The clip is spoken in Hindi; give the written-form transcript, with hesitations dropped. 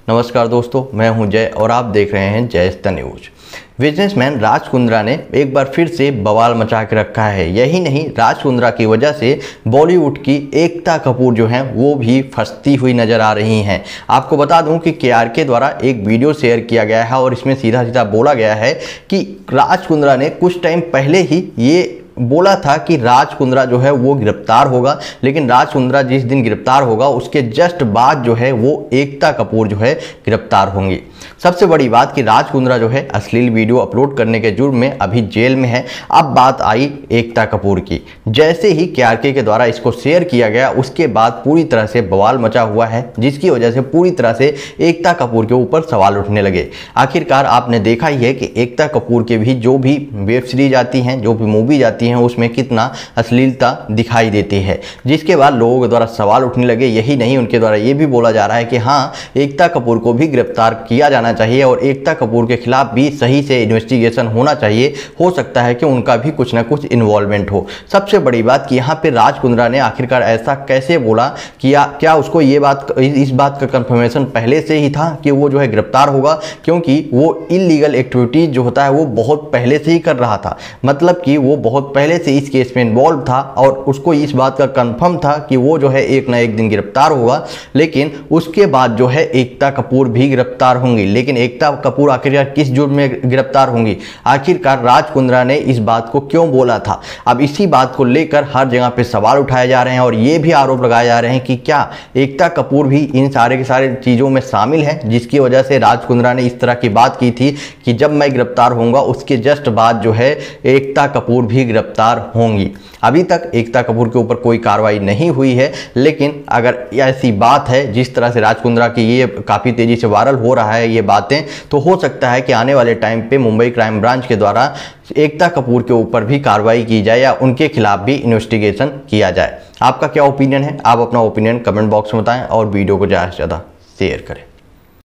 नमस्कार दोस्तों, मैं हूं जय और आप देख रहे हैं Jai the news. Businessman Raj Kundra ने एक बार फिर से बवाल मचा के रखा है। यही नहीं, राज कुंद्रा की वजह से बॉलीवुड की एकता कपूर जो हैं वो भी फंसती हुई नजर आ रही हैं। आपको बता दूं कि KRK द्वारा एक वीडियो शेयर किया गया है और इसमें सीधा सीधा बोला गया है कि राज कुंद्रा ने कुछ टाइम पहले ही ये बोला था कि राज कुंद्रा जो है वो गिरफ्तार होगा, लेकिन राज कुंद्रा जिस दिन गिरफ्तार होगा उसके जस्ट बाद जो है वो एकता कपूर जो है गिरफ्तार होंगी। सबसे बड़ी बात कि राज कुंद्रा जो है अश्लील वीडियो अपलोड करने के जुर्म में अभी जेल में है। अब बात आई एकता कपूर की। जैसे ही KRK के द्वारा इसको शेयर किया गया उसके बाद पूरी तरह से बवाल मचा हुआ है, जिसकी वजह से पूरी तरह से एकता कपूर के ऊपर सवाल उठने लगे। आखिरकार आपने देखा ही है कि एकता कपूर के भी जो भी वेब सीरीज आती हैं, जो भी मूवीज आती हैं, उसमें कितना अश्लीलता दिखाई देती है, जिसके बाद लोगों के द्वारा सवाल उठने लगे। यही नहीं, उनके द्वारा ये भी बोला जा रहा है कि हाँ, एकता कपूर को भी गिरफ्तार किया जाना चाहिए और एकता कपूर के खिलाफ भी सही से इन्वेस्टिगेशन होना चाहिए। हो सकता है कि उनका भी कुछ ना कुछ इन्वॉल्वमेंट हो। सबसे बड़ी बात कि यहाँ पे राज कुंद्रा ने आखिरकार ऐसा कैसे बोला कि क्या उसको ये बात, इस बात का कंफर्मेशन पहले से ही था कि वो जो है गिरफ्तार होगा, क्योंकि वो इलीगल एक्टिविटीज जो होता है वो बहुत पहले से ही कर रहा था। मतलब कि वो बहुत पहले से इस केस में इन्वॉल्व था और उसको इस बात का कंफर्म था कि वो जो है एक ना एक दिन गिरफ्तार होगा। लेकिन उसके बाद जो है एकता कपूर भी गिरफ्तार होंगी। लेकिन एकता कपूर आखिरकार किस जुर्म में गिरफ्तार होंगी? आखिरकार राज कुंद्रा ने इस बात को क्यों बोला था? अब इसी बात को लेकर हर जगह पे सवाल उठाए जा रहे हैं और ये भी आरोप लगाए जा रहे हैं कि क्या एकता कपूर भी इन सारे के सारे चीज़ों में शामिल है, जिसकी वजह से राज कुंद्रा ने इस तरह की बात की थी कि जब मैं गिरफ्तार होऊंगा उसके जस्ट बाद जो है एकता कपूर भी गिरफ्तार होंगी। अभी तक एकता कपूर के ऊपर कोई कार्रवाई नहीं हुई है, लेकिन अगर ऐसी बात है जिस तरह से राज कुंद्रा की ये काफ़ी तेज़ी से वायरल हो रहा है ये बातें, तो हो सकता है कि आने वाले टाइम पे मुंबई क्राइम ब्रांच के द्वारा एकता कपूर के ऊपर भी कार्रवाई की जाए या उनके खिलाफ भी इन्वेस्टिगेशन किया जाए। आपका क्या ओपिनियन है? आप अपना ओपिनियन कमेंट बॉक्स में बताएं और वीडियो को ज़्यादा से ज़्यादा शेयर करें।